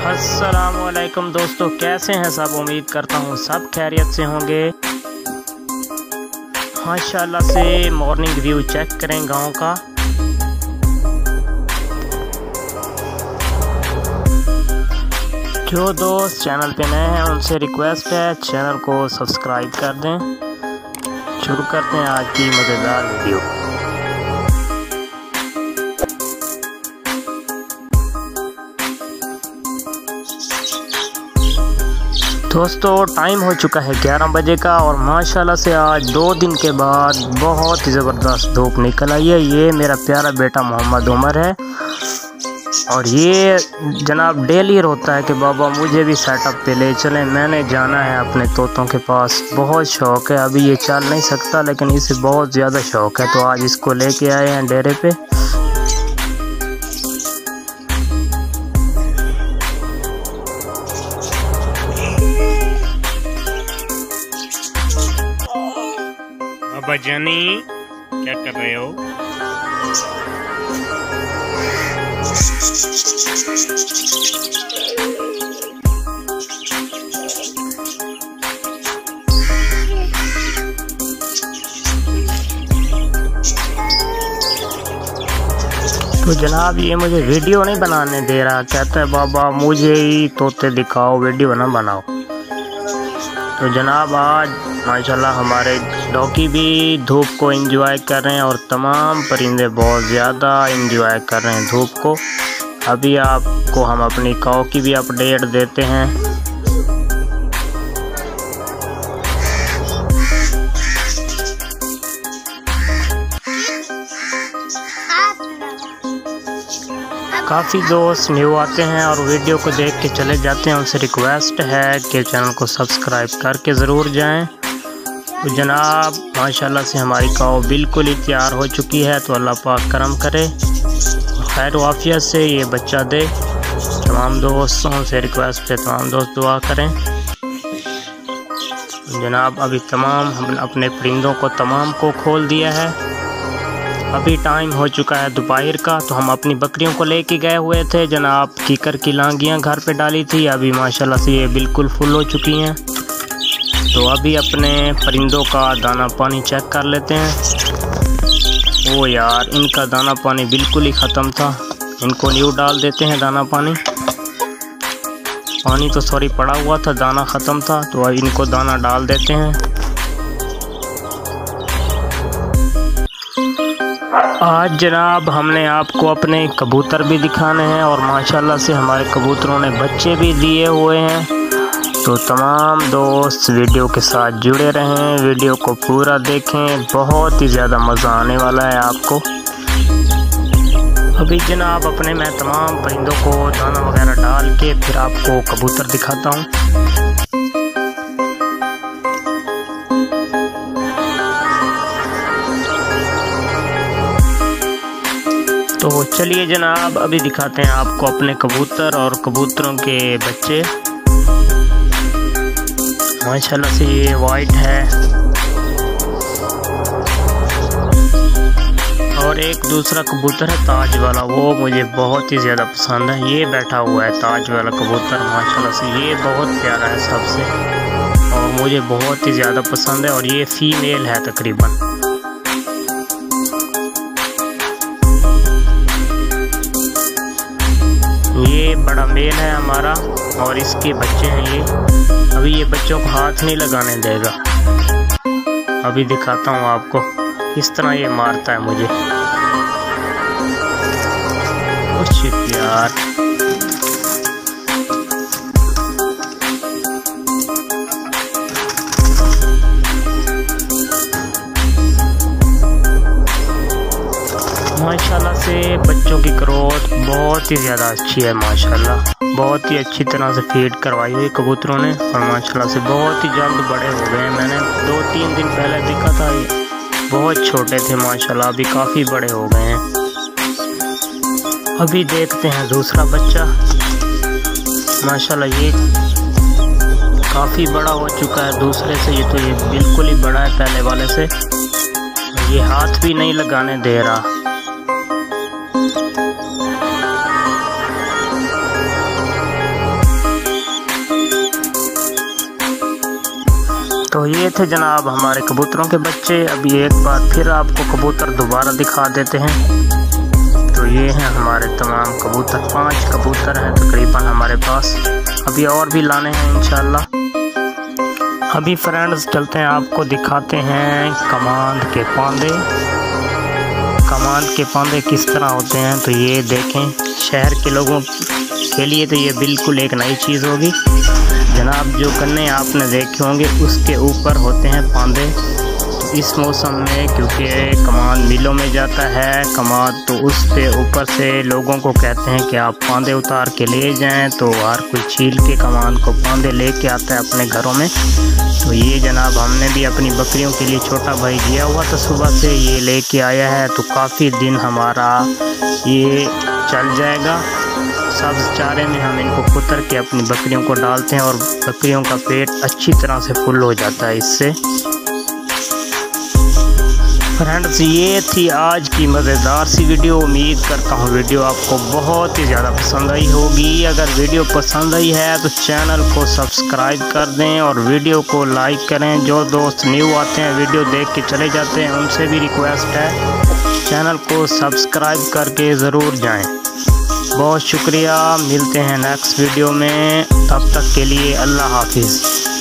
अस्सलामुअलैकुम दोस्तों, कैसे हैं सब। उम्मीद करता हूँ सब खैरियत से होंगे। माशाल्लाह से मॉर्निंग व्यू चेक करें गांव का। जो दोस्त चैनल पे नए हैं उनसे रिक्वेस्ट है चैनल को सब्सक्राइब कर दें। शुरू करते हैं आज की मज़ेदार वीडियो। दोस्तों टाइम हो चुका है 11 बजे का और माशाल्लाह से आज 2 दिन के बाद बहुत ही ज़बरदस्त धूप निकल आई है। ये मेरा प्यारा बेटा मोहम्मद उमर है और ये जनाब डेली रोता है कि बाबा मुझे भी सेटअप पे ले चलें, मैंने जाना है अपने तोतों के पास। बहुत शौक़ है, अभी ये चल नहीं सकता लेकिन इसे बहुत ज़्यादा शौक़ है, तो आज इसको लेके आए हैं डेरे पे। बाबा जानी क्या कर रहे हो? तो जनाब ये मुझे वीडियो नहीं बनाने दे रहा, कहता है बाबा मुझे ही तोते दिखाओ, वीडियो ना बनाओ। तो जनाब आज माशाल्लाह हमारे डॉगी भी धूप को एंजॉय कर रहे हैं और तमाम परिंदे बहुत ज़्यादा एंजॉय कर रहे हैं धूप को। अभी आपको हम अपनी काऊ की भी अपडेट देते हैं। काफ़ी दोस्त न्यू आते हैं और वीडियो को देख के चले जाते हैं, उनसे रिक्वेस्ट है कि चैनल को सब्सक्राइब करके ज़रूर जाएं। तो जनाब माशाल्लाह से हमारी काऊ बिल्कुल ही तैयार हो चुकी है, तो अल्लाह पाक करम करे और खैर आफियत से ये बच्चा दे। तमाम दोस्तों से रिक्वेस्ट है तमाम दोस्त दुआ करें। जनाब अभी तमाम हमने अपने परिंदों को तमाम को खोल दिया है। अभी टाइम हो चुका है दोपहर का, तो हम अपनी बकरियों को लेके गए हुए थे जनाब। कीकर की लांगियाँ घर पे डाली थी, अभी माशाल्लाह से ये बिल्कुल फुल हो चुकी हैं। तो अभी अपने परिंदों का दाना पानी चेक कर लेते हैं। ओ यार इनका दाना पानी बिल्कुल ही ख़त्म था, इनको न्यू डाल देते हैं दाना पानी। पानी तो सॉरी पड़ा हुआ था, दाना ख़त्म था, तो अब इनको दाना डाल देते हैं। आज जनाब हमने आपको अपने कबूतर भी दिखाने हैं और माशाल्लाह से हमारे कबूतरों ने बच्चे भी दिए हुए हैं। तो तमाम दोस्त वीडियो के साथ जुड़े रहें, वीडियो को पूरा देखें, बहुत ही ज़्यादा मज़ा आने वाला है आपको। अभी जनाब अपने मैं तमाम परिंदों को दाना वगैरह डाल के फिर आपको कबूतर दिखाता हूँ। तो चलिए जनाब अभी दिखाते हैं आपको अपने कबूतर और कबूतरों के बच्चे। माशाल्लाह से ये वाइट है और एक दूसरा कबूतर है ताज वाला, वो मुझे बहुत ही ज़्यादा पसंद है। ये बैठा हुआ है ताज वाला कबूतर, माशाल्लाह से ये बहुत प्यारा है सबसे और मुझे बहुत ही ज़्यादा पसंद है और ये फीमेल है तकरीबन। ये बड़ा मेल है हमारा और इसके बच्चे हैं ये। अभी ये बच्चों को हाथ नहीं लगाने देगा। अभी दिखाता हूँ आपको, इस तरह ये मारता है मुझे। कुछ प्यार। माशाल्लाह से बच्चों की ग्रोथ बहुत ही ज़्यादा अच्छी है। माशाल्लाह बहुत ही अच्छी तरह से फीड करवाई हुई कबूतरों ने और माशाल्लाह से बहुत ही जल्द बड़े हो गए हैं। मैंने 2-3 दिन पहले देखा था, ये बहुत छोटे थे, माशाल्लाह अभी काफ़ी बड़े हो गए हैं। अभी देखते हैं दूसरा बच्चा। माशाल्लाह ये काफ़ी बड़ा हो चुका है दूसरे से, ये तो ये बिल्कुल ही बड़ा है पहले वाले से। ये हाथ भी नहीं लगाने दे रहा। तो ये थे जनाब हमारे कबूतरों के बच्चे। अभी एक बार फिर आपको कबूतर दोबारा दिखा देते हैं। तो ये हैं हमारे तमाम कबूतर, 5 कबूतर हैं तकरीबन हमारे पास। अभी और भी लाने हैं इंशाल्लाह। अभी फ्रेंड्स चलते हैं, आपको दिखाते हैं कमांद के पांदे। कमांद के पांदे किस तरह होते हैं तो ये देखें, शहर के लोगों के लिए तो ये बिल्कुल एक नई चीज़ होगी जनाब। जो गन्ने आपने देखे होंगे उसके ऊपर होते हैं पांदे। इस मौसम में क्योंकि कमांद मिलों में जाता है कमांद, तो उस पे ऊपर से लोगों को कहते हैं कि आप पांदे उतार के ले जाएं। तो हर कोई छील के कमांद को पांदे लेके आता है अपने घरों में। तो ये जनाब हमने भी अपनी बकरियों के लिए छोटा भाई दिया हुआ था, सुबह से ये लेके आया है। तो काफ़ी दिन हमारा ये चल जाएगा। सब्ज़ चारे में हम इनको कुतर के अपनी बकरियों को डालते हैं और बकरियों का पेट अच्छी तरह से फुल हो जाता है इससे। फ्रेंड्स ये थी आज की मज़ेदार सी वीडियो। उम्मीद करता हूँ वीडियो आपको बहुत ही ज़्यादा पसंद आई होगी। अगर वीडियो पसंद आई है तो चैनल को सब्सक्राइब कर दें और वीडियो को लाइक करें। जो दोस्त न्यू आते हैं वीडियो देख के चले जाते हैं उनसे भी रिक्वेस्ट है चैनल को सब्सक्राइब करके ज़रूर जाएं। बहुत शुक्रिया, मिलते हैं नेक्स्ट वीडियो में, तब तक के लिए अल्लाह हाफिज़।